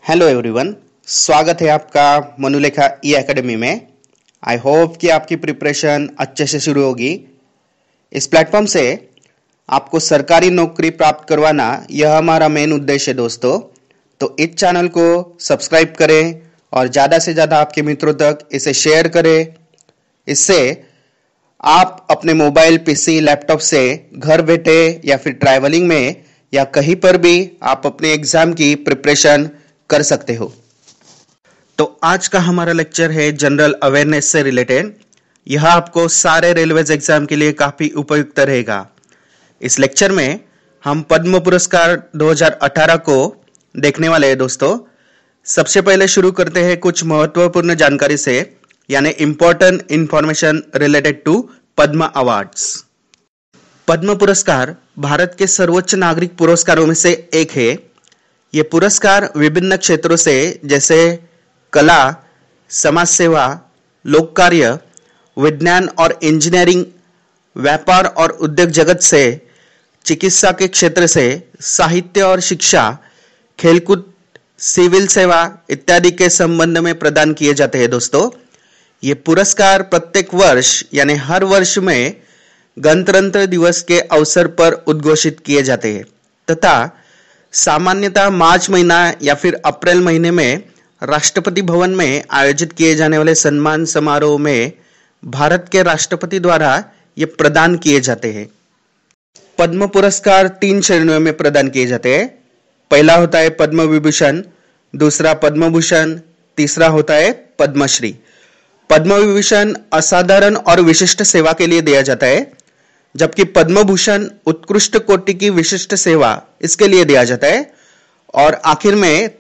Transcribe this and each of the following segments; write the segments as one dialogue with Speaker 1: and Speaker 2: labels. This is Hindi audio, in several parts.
Speaker 1: हेलो एवरीवन, स्वागत है आपका मनुलेखा ई एकेडमी में। आई होप कि आपकी प्रिपरेशन अच्छे से शुरू होगी। इस प्लेटफॉर्म से आपको सरकारी नौकरी प्राप्त करवाना यह हमारा मेन उद्देश्य है दोस्तों। तो इस चैनल को सब्सक्राइब करें और ज़्यादा से ज़्यादा आपके मित्रों तक इसे शेयर करें। इससे आप अपने मोबाइल, पीसी, लैपटॉप से घर बैठे या फिर ट्रैवलिंग में या कहीं पर भी आप अपने एग्जाम की प्रिपरेशन कर सकते हो। तो आज का हमारा लेक्चर है जनरल अवेयरनेस से रिलेटेड। यह आपको सारे रेलवेज एग्जाम के लिए काफी उपयुक्त रहेगा। इस लेक्चर में हम पद्म पुरस्कार 2018 को देखने वाले हैं दोस्तों। सबसे पहले शुरू करते हैं कुछ महत्वपूर्ण जानकारी से, यानी important information related to Padma awards. Padma पुरस्कार भारत के सर्वोच्च नागरिक पुरस्कारों में से एक है। ये पुरस्कार विभिन्न क्षेत्रों से जैसे कला, समाज सेवा, लोक कार्य, विज्ञान और इंजीनियरिंग, व्यापार और उद्योग जगत से, चिकित्सा के क्षेत्र से, साहित्य और शिक्षा, खेलकूद, सिविल सेवा इत्यादि के संबंध में प्रदान किए जाते हैं दोस्तों। ये पुरस्कार प्रत्येक वर्ष यानी हर वर्ष में गणतंत्र दिवस के अवसर पर उद्घोषित किए जाते हैं तथा सामान्यतः मार्च महीना या फिर अप्रैल महीने में राष्ट्रपति भवन में आयोजित किए जाने वाले सम्मान समारोह में भारत के राष्ट्रपति द्वारा ये प्रदान किए जाते हैं। पद्म पुरस्कार 3 श्रेणियों में प्रदान किए जाते हैं। पहला होता है पद्म विभूषण, दूसरा पद्म भूषण, तीसरा होता है पद्मश्री। पद्म विभूषण असाधारण और विशिष्ट सेवा के लिए दिया जाता है, जबकि पद्म भूषण उत्कृष्ट कोटि की विशिष्ट सेवा इसके लिए दिया जाता है। और आखिर में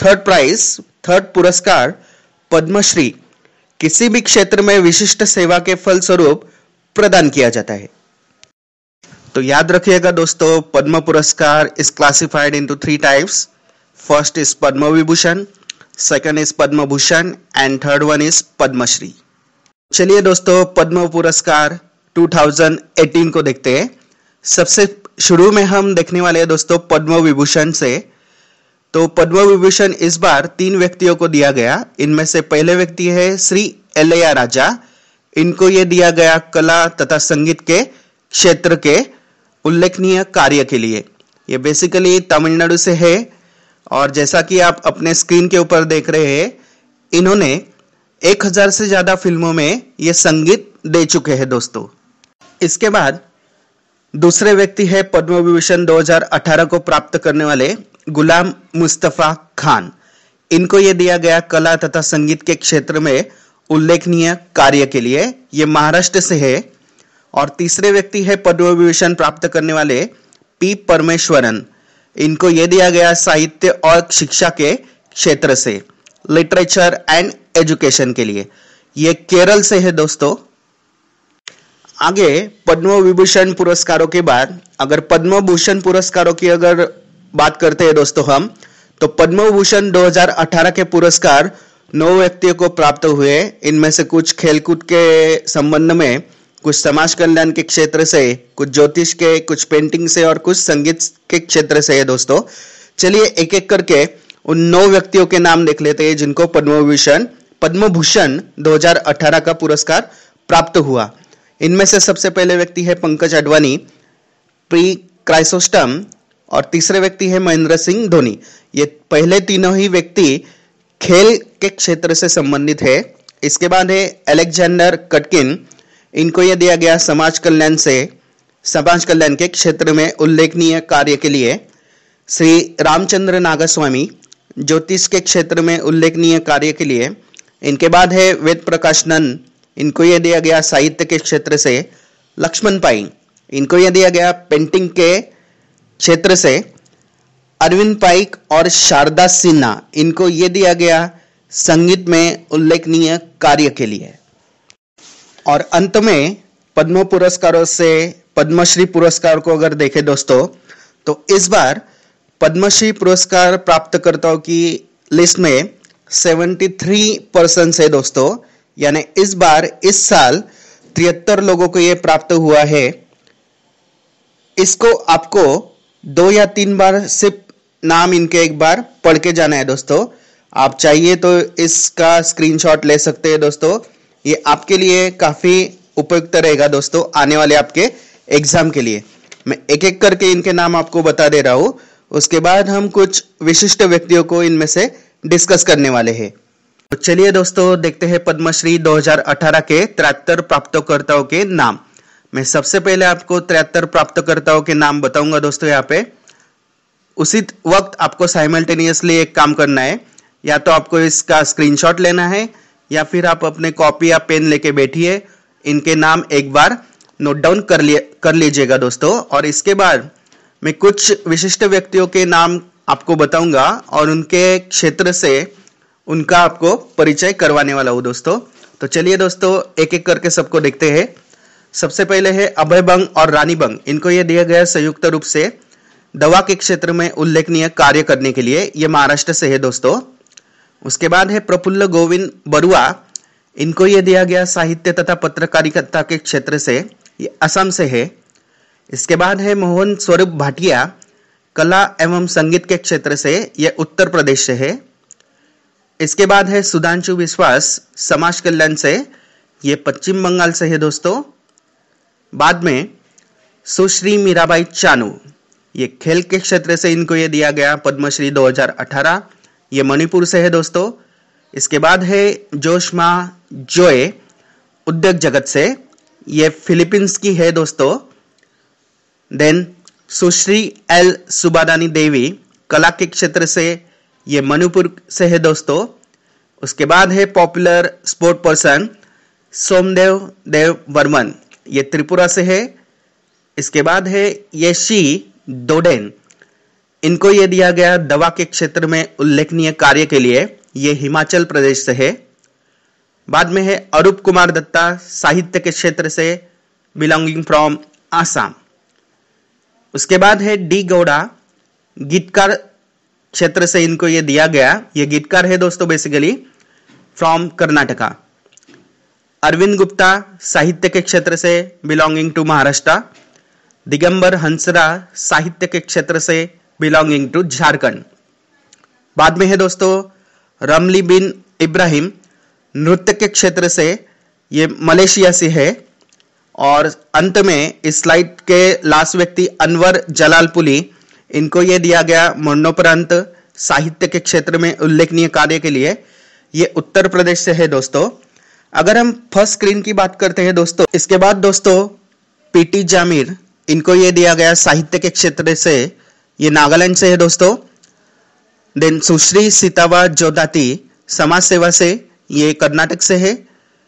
Speaker 1: थर्ड पुरस्कार पद्मश्री किसी भी क्षेत्र में विशिष्ट सेवा के फलस्वरूप प्रदान किया जाता है। तो याद रखिएगा दोस्तों, पद्म पुरस्कार is classified into 3 types. First is Padma Vibhushan, second is Padma Bhushan and third one is Padmashri. चलिए दोस्तों, पद्म पुरस्कार 2018 को देखते हैं। सबसे शुरू में हम देखने वाले हैं दोस्तों पद्म विभूषण से। तो पद्म विभूषण इस बार 3 व्यक्तियों को दिया गया। इनमें से पहले व्यक्ति है श्री इलैयाराजा। इनको ये दिया गया कला तथा संगीत के क्षेत्र के उल्लेखनीय कार्य के लिए। ये बेसिकली तमिलनाडु से है और जैसा कि आप अपने स्क्रीन के ऊपर देख रहे हैं, इन्होंने 1000 से ज्यादा फिल्मों में ये संगीत दे चुके हैं दोस्तों। इसके बाद दूसरे व्यक्ति है पद्म विभूषण 2018 को प्राप्त करने वाले गुलाम मुस्तफा खान। इनको यह दिया गया कला तथा संगीत के क्षेत्र में उल्लेखनीय कार्य के लिए। ये महाराष्ट्र से है। और तीसरे व्यक्ति है पद्म विभूषण प्राप्त करने वाले पी परमेश्वरन। इनको यह दिया गया साहित्य और शिक्षा के क्षेत्र से, लिटरेचर एंड एजुकेशन के लिए। ये केरल से है दोस्तों। आगे पद्म विभूषण पुरस्कारों के बाद अगर पद्म भूषण पुरस्कारों की अगर बात करते हैं दोस्तों हम, तो पद्म भूषण 2018 के पुरस्कार 9 व्यक्तियों को प्राप्त हुए। इनमें से कुछ खेलकूद के संबंध में, कुछ समाज कल्याण के क्षेत्र से, कुछ ज्योतिष के, कुछ पेंटिंग से और कुछ संगीत के क्षेत्र से है दोस्तों। चलिए एक एक करके उन 9 व्यक्तियों के नाम देख लेते हैं जिनको पद्म भूषण 2018 का पुरस्कार प्राप्त हुआ। इनमें से सबसे पहले व्यक्ति है पंकज अडवाणी, प्री क्राइसोस्टम, और तीसरे व्यक्ति है महेंद्र सिंह धोनी। ये पहले तीनों ही व्यक्ति खेल के क्षेत्र से संबंधित है। इसके बाद है अलेक्जेंडर कटकिन। इनको यह दिया गया समाज कल्याण के क्षेत्र में उल्लेखनीय कार्य के लिए। श्री रामचंद्र नागस्वामी, ज्योतिष के क्षेत्र में उल्लेखनीय कार्य के लिए। इनके बाद है वेद प्रकाश नंद। इनको यह दिया गया साहित्य के क्षेत्र से। लक्ष्मण पाई, इनको यह दिया गया पेंटिंग के क्षेत्र से। अरविंद पाइक और शारदा सिन्हा, इनको यह दिया गया संगीत में उल्लेखनीय कार्य के लिए। और अंत में पद्म पुरस्कारों से पद्मश्री पुरस्कार को अगर देखें दोस्तों, तो इस बार पद्मश्री पुरस्कार प्राप्तकर्ताओं की लिस्ट में 73% है दोस्तों। यानी इस साल 73 लोगों को यह प्राप्त हुआ है। इसको आपको 2 या 3 बार सिर्फ नाम इनके एक बार पढ़ के जाना है दोस्तों। आप चाहिए तो इसका स्क्रीनशॉट ले सकते हैं दोस्तों। ये आपके लिए काफी उपयुक्त रहेगा दोस्तों आने वाले आपके एग्जाम के लिए। मैं एक एक करके इनके नाम आपको बता दे रहा हूं, उसके बाद हम कुछ विशिष्ट व्यक्तियों को इनमें से डिस्कस करने वाले हैं। तो चलिए दोस्तों देखते हैं पद्मश्री 2018 के 73 प्राप्तकर्ताओं के नाम। मैं सबसे पहले आपको 73 प्राप्तकर्ताओं के नाम बताऊंगा दोस्तों। यहाँ पे उसी वक्त आपको साइमल्टेनियसली एक काम करना है, या तो आपको इसका स्क्रीनशॉट लेना है या फिर आप अपने कॉपी या पेन लेके बैठिए, इनके नाम एक बार नोट डाउन कर लीजिएगा दोस्तों। और इसके बाद मैं कुछ विशिष्ट व्यक्तियों के नाम आपको बताऊंगा और उनके क्षेत्र से उनका आपको परिचय करवाने वाला हूं दोस्तों। तो चलिए दोस्तों एक एक करके सबको देखते हैं। सबसे पहले है अभय बंग और रानी बंग। इनको यह दिया गया संयुक्त रूप से दवा के क्षेत्र में उल्लेखनीय कार्य करने के लिए। ये महाराष्ट्र से है दोस्तों। उसके बाद है प्रफुल्ल गोविंद बरुआ। इनको यह दिया गया साहित्य तथा पत्रकारिता के क्षेत्र से, ये असम से है। इसके बाद है मोहन स्वरूप भाटिया, कला एवं संगीत के क्षेत्र से, यह उत्तर प्रदेश से है। इसके बाद है सुधांशु विश्वास, समाज कल्याण से, ये पश्चिम बंगाल से है दोस्तों। बाद में सुश्री मीराबाई चानू, ये खेल के क्षेत्र से इनको ये दिया गया पद्मश्री 2018, ये मणिपुर से है दोस्तों। इसके बाद है जोशमा जोए, उद्योग जगत से, ये फिलीपींस की है दोस्तों। देन सुश्री एल सुबादानी देवी, कला के क्षेत्र से, ये मणिपुर से है दोस्तों। उसके बाद है popular sport person Somdev Devvarman, ये त्रिपुरा से है। इसके बाद है येशी दोडेन, इनको यह दिया गया दवा के क्षेत्र में उल्लेखनीय कार्य के लिए, ये हिमाचल प्रदेश से है। बाद में है अरूप कुमार दत्ता, साहित्य के क्षेत्र से, बिलोंगिंग फ्रॉम आसाम। उसके बाद है डी गौड़ा, गीतकार क्षेत्र से इनको यह दिया गया, ये गीतकार है दोस्तों बेसिकली, फ्रॉम कर्नाटका। अरविंद गुप्ता, साहित्य के क्षेत्र से, बिलोंगिंग टू महाराष्ट्र। दिगंबर हंसरा, साहित्य के क्षेत्र से, बिलोंगिंग टू झारखंड। बाद में है दोस्तों रमली बिन इब्राहिम, नृत्य के क्षेत्र से, ये मलेशिया से है। और अंत में इस स्लाइड के लास्ट व्यक्ति अनवर जलालपुरी, इनको यह दिया गया मरणोपरांत साहित्य के क्षेत्र में उल्लेखनीय कार्य के लिए, ये उत्तर प्रदेश से है दोस्तों। अगर हम फर्स्ट स्क्रीन की बात करते हैं दोस्तों, इसके बाद दोस्तों पीटी जामिर, इनको यह दिया गया साहित्य के क्षेत्र से, ये नागालैंड से है दोस्तों। देन सुश्री सीतावा जोदाती, समाज सेवा से, ये कर्नाटक से है।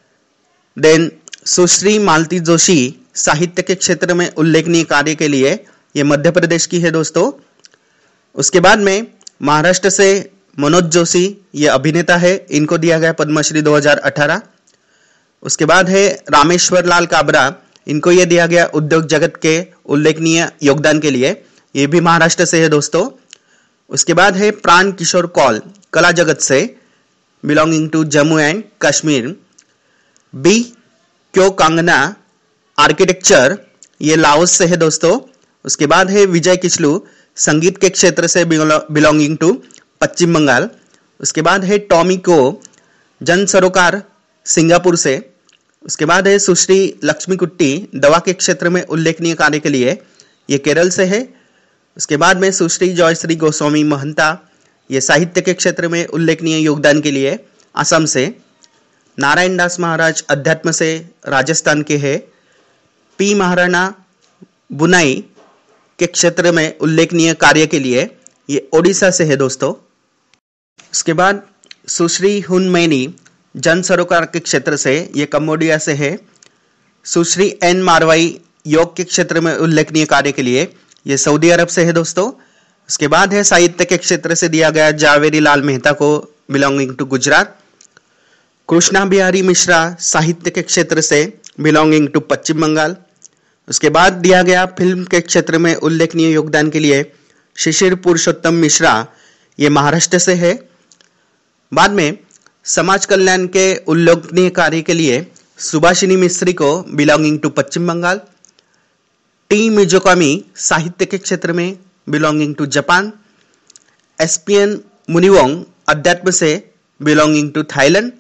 Speaker 1: देन सुश्री मालती जोशी, साहित्य के क्षेत्र में उल्लेखनीय कार्य के लिए, ये मध्य प्रदेश की है दोस्तों। उसके बाद में महाराष्ट्र से मनोज जोशी, ये अभिनेता है, इनको दिया गया पद्मश्री 2018। उसके बाद है रामेश्वर लाल काबरा, इनको यह दिया गया उद्योग जगत के उल्लेखनीय योगदान के लिए, ये भी महाराष्ट्र से है दोस्तों। उसके बाद है प्राण किशोर कौल, कला जगत से, belonging to Jammu and Kashmir. B क्यो कांगना, आर्किटेक्चर, ये लाओस से है दोस्तों। उसके बाद है विजय किचलू, संगीत के क्षेत्र से, बिलोंगिंग टू पश्चिम बंगाल। उसके बाद है टॉमी को, जन सरोकार, सिंगापुर से। उसके बाद है सुश्री लक्ष्मी कुट्टी, दवा के क्षेत्र में उल्लेखनीय कार्य के लिए, ये केरल से है। उसके बाद में सुश्री जयश्री गोस्वामी महंता, ये साहित्य के क्षेत्र में उल्लेखनीय योगदान के लिए, असम से। नारायण दास महाराज, अध्यात्म से, राजस्थान के हैं। पी महाराणा, बुनाई के क्षेत्र में उल्लेखनीय कार्य के लिए, ये ओडिशा से है दोस्तों। उसके बाद सुश्री हुनमैनी, जन सरोकार के क्षेत्र से, ये कंबोडिया से है। सुश्री एन मारवाई, योग के क्षेत्र में उल्लेखनीय कार्य के लिए, ये सऊदी अरब से है दोस्तों। उसके बाद है साहित्य के क्षेत्र से दिया गया जावेरी लाल मेहता को, बिलोंगिंग टू गुजरात। कृष्णा बिहारी मिश्रा, साहित्य के क्षेत्र से, बिलोंगिंग टू पश्चिम बंगाल। उसके बाद दिया गया फिल्म के क्षेत्र में उल्लेखनीय योगदान के लिए शिशिर पुरुषोत्तम मिश्रा, ये महाराष्ट्र से है। बाद में समाज कल्याण के उल्लेखनीय कार्य के लिए सुभाषिनी मिस्त्री को, belonging to Paschim Bengal. T Mizokami, साहित्य के क्षेत्र में, belonging to Japan. SPN Munivong अध्यात्म से belonging to Thailand.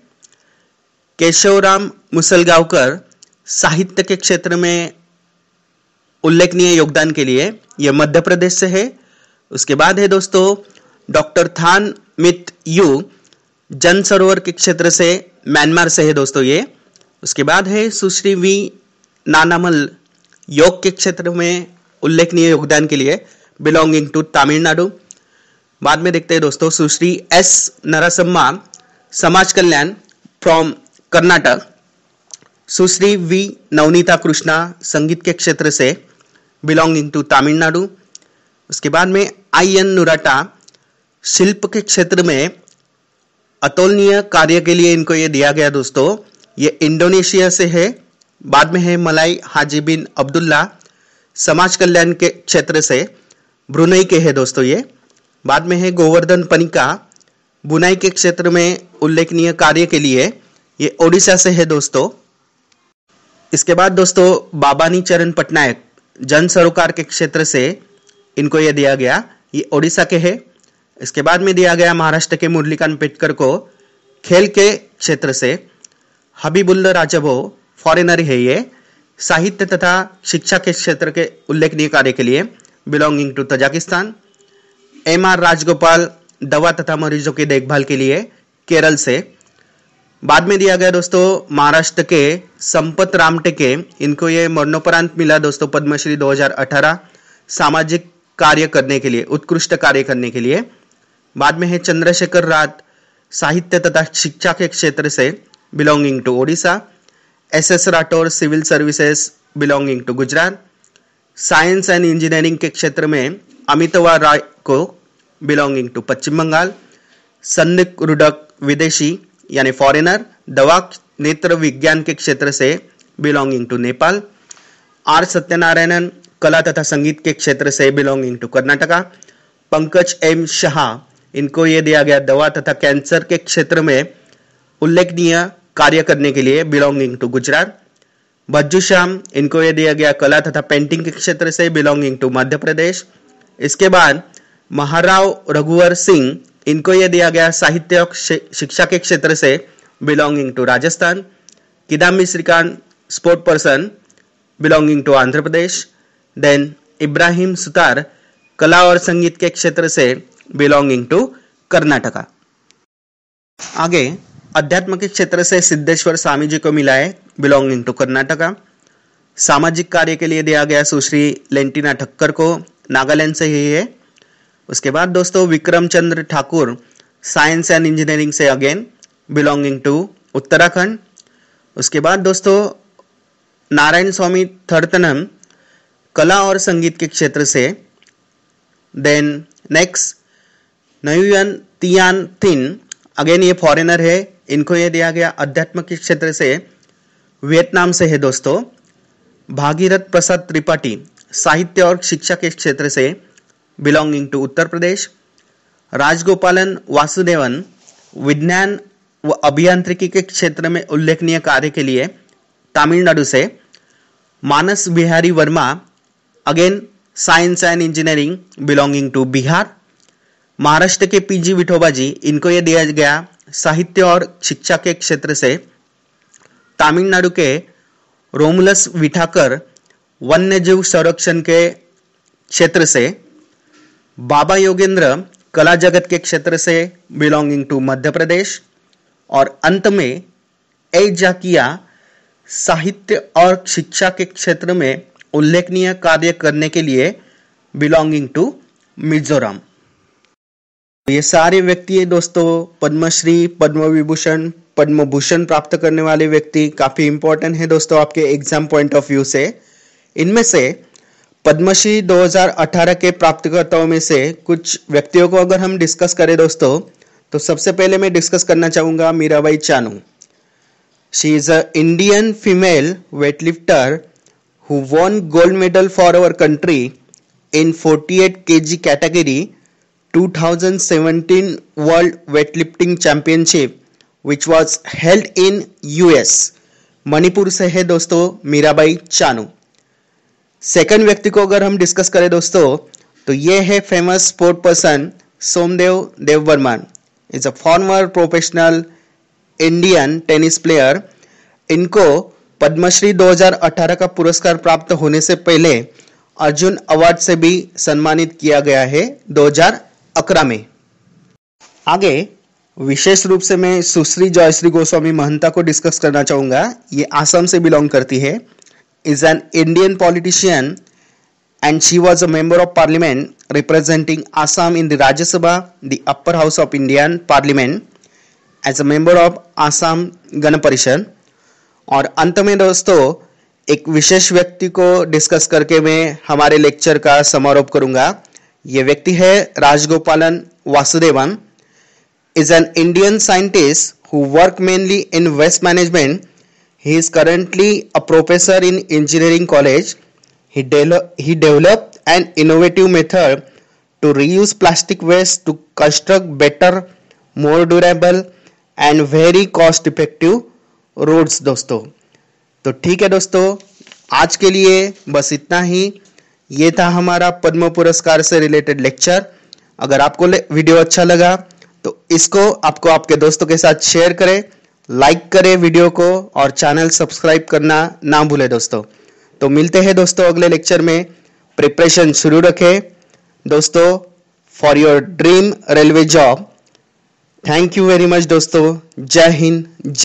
Speaker 1: Keshavram Musalgaonkar साहित्य के क्षेत्र में उल्लेखनीय योगदान के लिए यह मध्य प्रदेश से है। उसके बाद है दोस्तों डॉक्टर थान मित यू जन सरोवर के क्षेत्र से म्यांमार से है दोस्तों ये। उसके बाद है सुश्री वी नानामल योग के क्षेत्र में उल्लेखनीय योगदान के लिए बिलोंगिंग टू तमिलनाडु। बाद में देखते हैं दोस्तों सुश्री एस नरसम्मा समाज कल्याण फ्रॉम कर्नाटक। सुश्री वी नवनीता कृष्णा संगीत के क्षेत्र से बिलोंगिंग टू तमिलनाडु। उसके बाद में आई एन नुराटा शिल्प के क्षेत्र में अतुलनीय कार्य के लिए इनको ये दिया गया दोस्तों, ये इंडोनेशिया से है। बाद में है मलाई हाजी बिन अब्दुल्ला समाज कल्याण के क्षेत्र से ब्रुनई के है दोस्तों ये। बाद में है गोवर्धन पनिका बुनाई के क्षेत्र में उल्लेखनीय कार्य के लिए ये ओडिशा से है दोस्तों। इसके बाद दोस्तों बाबानी चरण पटनायक जन सरोकार के क्षेत्र से इनको ये दिया गया, ये ओडिशा के है। इसके बाद में दिया गया महाराष्ट्र के मुरलीकांत पेटकर को खेल के क्षेत्र से। हबीबुल्ला राजभो फॉरेनर है ये, साहित्य तथा शिक्षा के क्षेत्र के उल्लेखनीय कार्य के लिए belonging to Tajikistan. M R Rajagopal दवा तथा मरीजों की देखभाल के लिए केरल से। बाद में दिया गया दोस्तों महाराष्ट्र के संपत रामटेके, इनको ये मरणोपरांत मिला दोस्तों पद्मश्री 2018 सामाजिक कार्य करने के लिए, उत्कृष्ट कार्य करने के लिए। बाद में है चंद्रशेखर रात साहित्य तथा शिक्षा के क्षेत्र से belonging to Odisha. S S Rathore civil services belonging to Gujarat. Science and engineering के क्षेत्र में अमितवा राय को बिलोंगिंग टू पश्चिम बंगाल। संदिक रुडक विदेशी यानी फॉरेनर दवा नेत्र विज्ञान के क्षेत्र से belonging to Nepal. R Sathyanarayana कला तथा संगीत के क्षेत्र से belonging to Karnataka. Pankaj M Shah इनको ये दिया गया दवा तथा कैंसर के क्षेत्र में उल्लेखनीय कार्य करने के लिए बिलोंगिंग टू गुजरात। भज्जू श्याम इनको ये दिया गया कला तथा पेंटिंग के क्षेत्र से बिलोंगिंग टू मध्य प्रदेश। इसके बाद महाराव रघुवर सिंह इनको ये दिया गया साहित्य शिक्षा के क्षेत्र से belonging to Rajasthan. Kidambi Srikanth sport person belonging to Andhra Pradesh. Then Ibrahim Sutar कला और संगीत के क्षेत्र से बिलोंगिंग टू कर्नाटका। आगे अध्यात्म के क्षेत्र से सिद्धेश्वर स्वामी जी को मिला है बिलोंगिंग टू कर्नाटका। सामाजिक कार्य के लिए दिया गया सुश्री लेंटिना ठक्कर को, नागालैंड से ही है। उसके बाद दोस्तों Vikram Chandra Thakur science and engineering से अगेन बिलोंगिंग टू उत्तराखंड। उसके बाद दोस्तों नारायण स्वामी थर्तनम कला और संगीत के क्षेत्र से। देन नेक्स्ट नयुयन तियान थिन अगेन ये फॉरेनर है, इनको ये दिया गया अध्यात्म के क्षेत्र से, वियतनाम से है दोस्तों। भागीरथ प्रसाद त्रिपाठी साहित्य और शिक्षा के क्षेत्र से बिलोंगिंग टू उत्तर प्रदेश। राजगोपालन वासुदेवन विज्ञान व अभियांत्रिकी के क्षेत्र में उल्लेखनीय कार्य के लिए तमिलनाडु से। Manas Bihari Verma again science and engineering belonging to Bihar. Maharashtra के पीजी विठोबा जी इनको ये दिया गया साहित्य और शिक्षा के क्षेत्र से। तमिलनाडु के रोमुलस विठाकर वन्यजीव संरक्षण के क्षेत्र से। बाबा योगेंद्र कला जगत के क्षेत्र से बिलोंगिंग टू मध्य प्रदेश। और अंत में ए जाकिया साहित्य और शिक्षा के क्षेत्र में उल्लेखनीय कार्य करने के लिए बिलोंगिंग टू मिजोरम। ये सारे व्यक्ति दोस्तों पद्मश्री, पद्म विभूषण, पद्म भूषण प्राप्त करने वाले व्यक्ति काफी इंपॉर्टेंट है दोस्तों आपके एग्जाम पॉइंट ऑफ व्यू से। इनमें से पद्मश्री 2018 के प्राप्तकर्ताओं में से कुछ व्यक्तियों को अगर हम डिस्कस करें दोस्तों, तो सबसे पहले मैं डिस्कस करना चाहूंगा Mirabai Chanu. She is a Indian female weightlifter who won gold medal for our country in 48 kg category 2017 World Weightlifting Championship which was held in US। Manipur से है दोस्तों मीराबाई चानू। सेकंड व्यक्ति को अगर हम डिस्कस करें दोस्तों, तो ये है famous sport person Somdev Devvarman is a former professional Indian tennis player. इनको पद्मश्री 2018 का पुरस्कार प्राप्त होने से पहले अर्जुन अवार्ड से भी सम्मानित किया गया है 2011 में। आगे विशेष रूप से मैं सुश्री जयश्री गोस्वामी महंता को डिस्कस करना चाहूंगा। ये आसाम से बिलोंग करती है। Is an Indian politician and she was a member of parliament representing Assam in the Rajya Sabha, the upper house of Indian parliament, as a member of Assam Gana Parishad. और अंत में दोस्तों एक विशेष व्यक्ति को डिस्कस करके मैं हमारे लेक्चर का समारोप करूंगा। ये व्यक्ति है Rajagopalan Vasudevan. is an Indian scientist who work mainly in waste management. He is currently a professor in engineering college. He developed an innovative method to reuse plastic waste to construct better, more durable and very cost effective roads दोस्तों। तो ठीक है दोस्तों, आज के लिए बस इतना ही। ये था हमारा पद्म पुरस्कार से रिलेटेड लेक्चर। अगर आपको वीडियो अच्छा लगा तो इसको आपको आपके दोस्तों के साथ शेयर करें, लाइक करें वीडियो को और चैनल सब्सक्राइब करना ना भूलें दोस्तों। तो मिलते हैं दोस्तों अगले लेक्चर में। प्रिपरेशन शुरू रखें दोस्तों for your dream railway job. Thank you very much दोस्तों। जय हिंद।